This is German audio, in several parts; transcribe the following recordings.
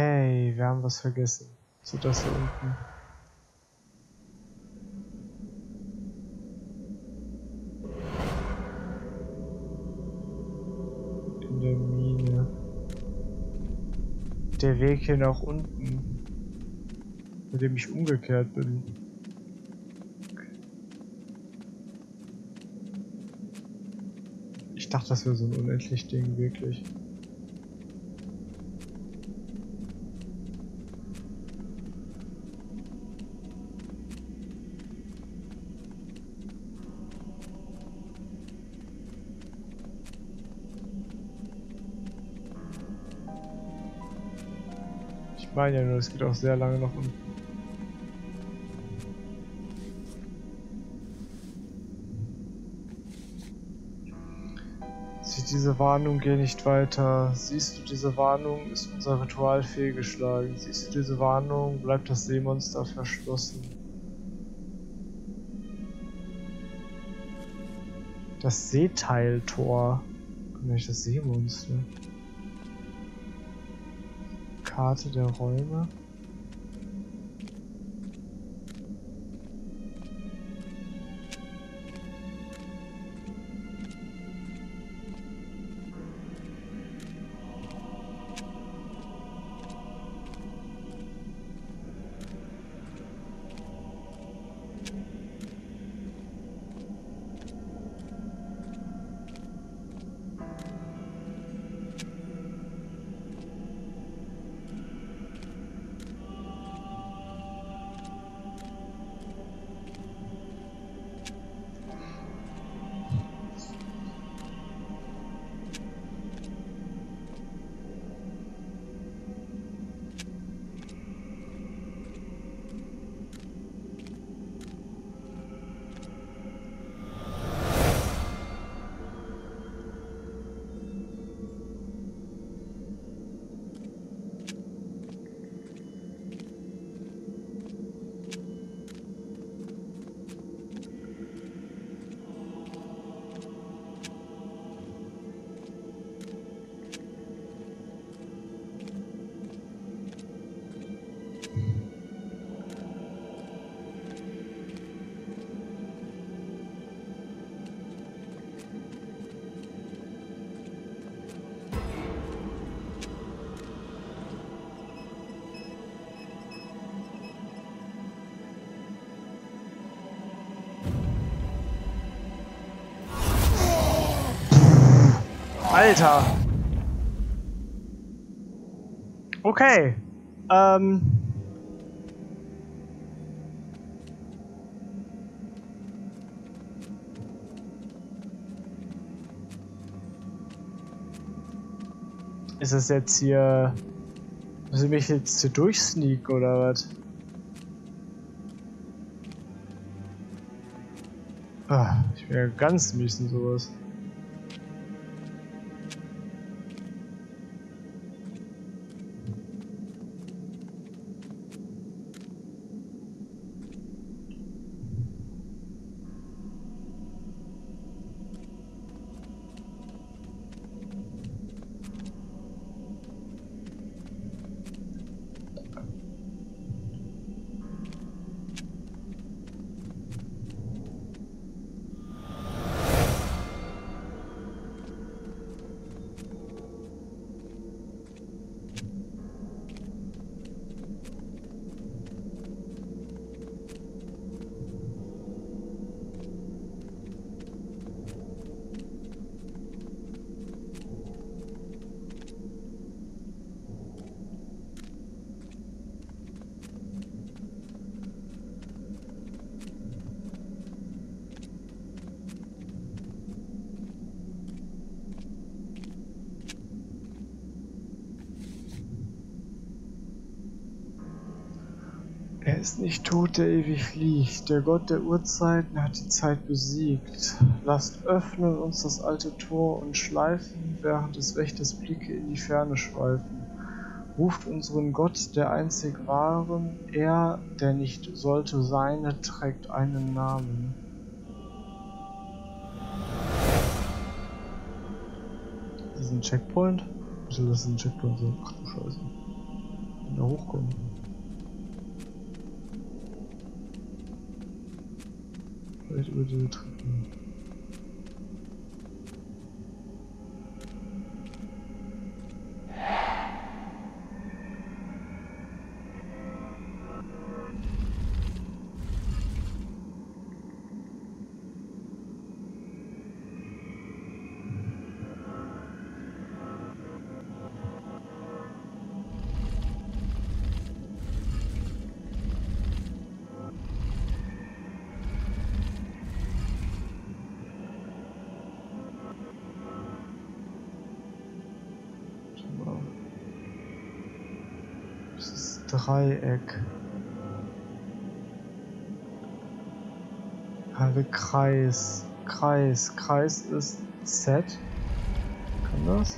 Hey, wir haben was vergessen. So, das hier unten. In der Mine. Der Weg hier nach unten. Mit dem ich umgekehrt bin. Ich dachte, das wäre so ein unendlich Ding, wirklich. Ich meine ja nur, es geht auch sehr lange nach unten. Sieh diese Warnung, geh nicht weiter. Siehst du diese Warnung, ist unser Ritual fehlgeschlagen. Siehst du diese Warnung, bleibt das Seemonster verschlossen. Das Seeteiltor. Nicht das Seemonster. Karte der Räume. Alter! Okay. Ist es jetzt hier... Muss ich mich jetzt hier durchsneaken oder was? Ich bin ja ganz mies in sowas. Er ist nicht tot, der ewig liegt. Der Gott der Urzeiten hat die Zeit besiegt. Lasst öffnen uns das alte Tor und schleifen, während des Wächters Blicke in die Ferne schweifen. Ruft unseren Gott, der einzig Wahren, er, der nicht sollte seine, trägt einen Namen. Ist das ein Checkpoint? Wie soll das ein Checkpoint sein? Ach du Scheiße. da hochkommen? Vielleicht über diese Treppen. Das ist Dreieck. Halbe Kreis. Kreis. Kreis ist Z. Kann das?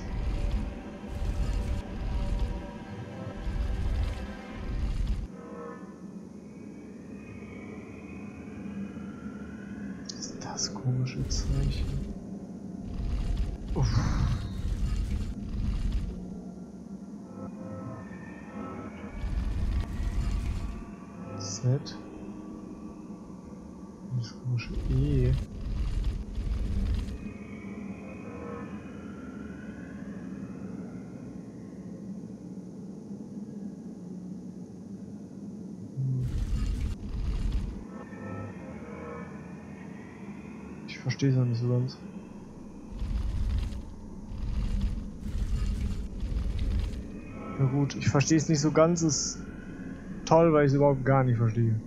Was ist das komische Zeichen? Uff. Z. Das komische E. Ich verstehe es noch nicht so ganz. Ja gut, ich verstehe es nicht so ganz, ist toll, weil ich es überhaupt gar nicht verstehe.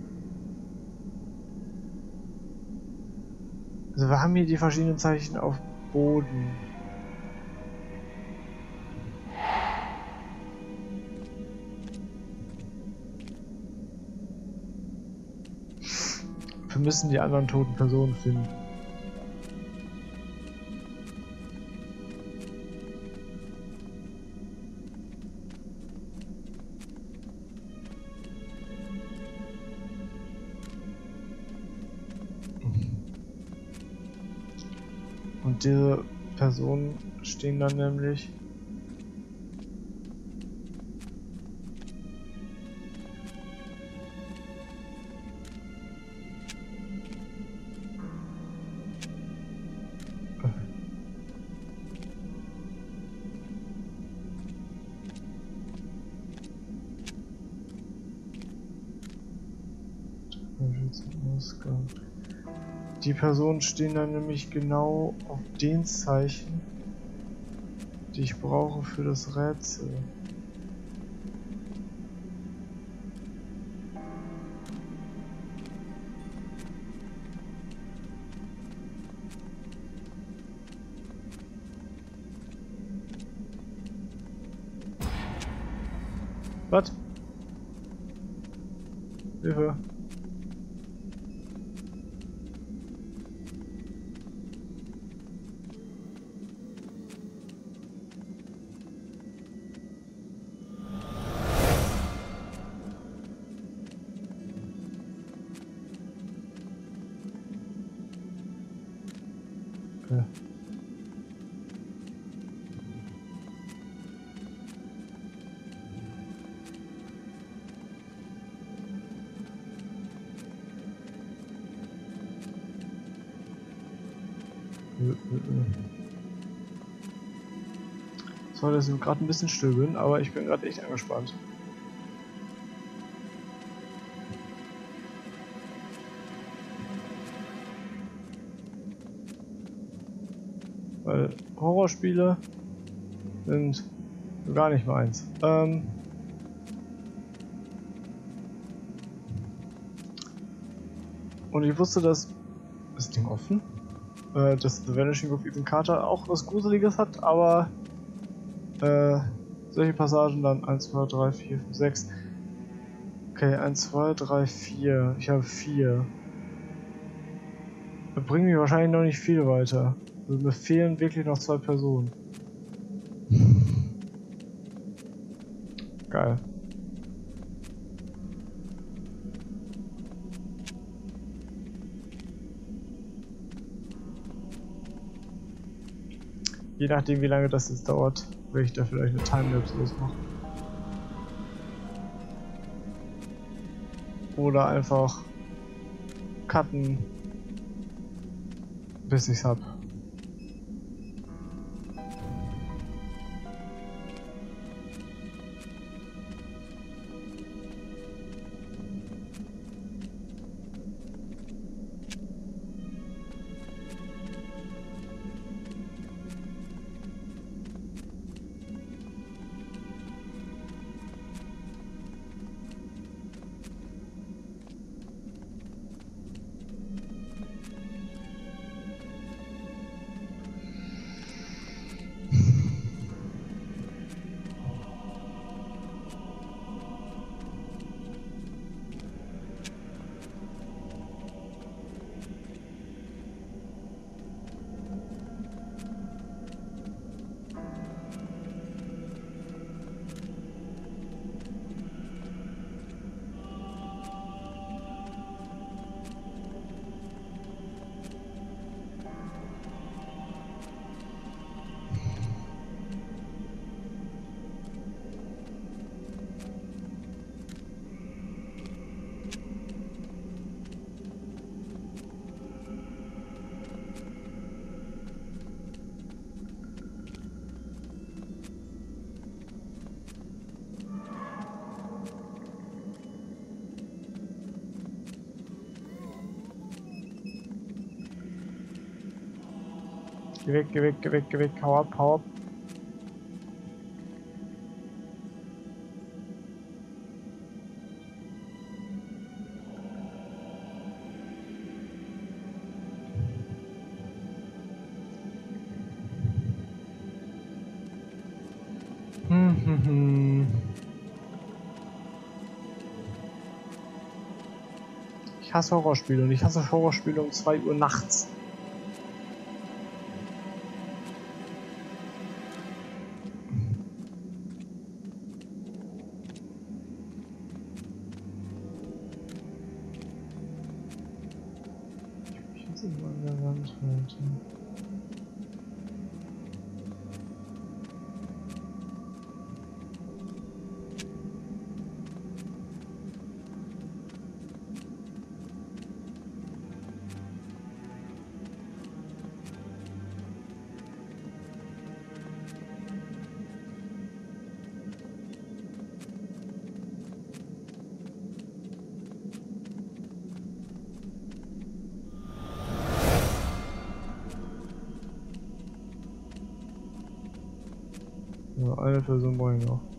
Also wir haben hier die verschiedenen Zeichen auf Boden. Wir müssen die anderen toten Personen finden. Und diese Personen stehen dann nämlich zum Ausgang. Die Personen stehen dann nämlich genau auf den Zeichen, die ich brauche für das Rätsel. Was? Hilfe. Okay. So, dass ich gerade ein bisschen still bin, aber ich bin gerade echt angespannt. Weil Horrorspiele sind gar nicht meins. Und ich wusste, dass das Ding offen, dass The Vanishing of Ethan Carter auch was Gruseliges hat, aber solche Passagen dann 1, 2, 3, 4, 5, 6. Okay, 1, 2, 3, 4. Ich habe 4. Das bringt mich wahrscheinlich noch nicht viel weiter. Also mir fehlen wirklich noch 2 Personen. Geil. Je nachdem wie lange das jetzt dauert, werde ich da vielleicht eine Timelapse ausmachen. Oder einfach cutten, bis ich's hab. Geh weg, geh weg, geh weg, geh weg, hau ab, hau ab. Ich hasse Horrorspiele und ich hasse Horrorspiele um 2 Uhr nachts. Ich muss jetzt mal an der Wand halten. Ja, eine Person brauche ich noch.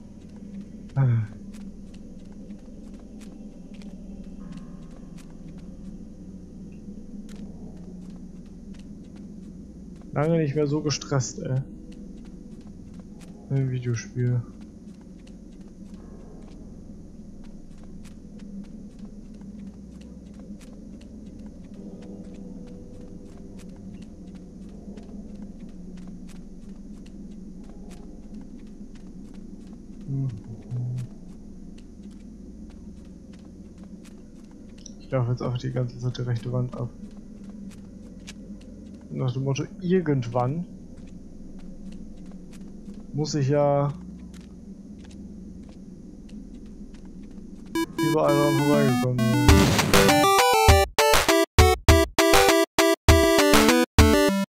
Lange nicht mehr so gestresst, ey. Im Videospiel. Ich laufe jetzt einfach die ganze Zeit die rechte Wand ab. Nach dem Motto, irgendwann muss ich ja überall dran vorbeigekommen sein.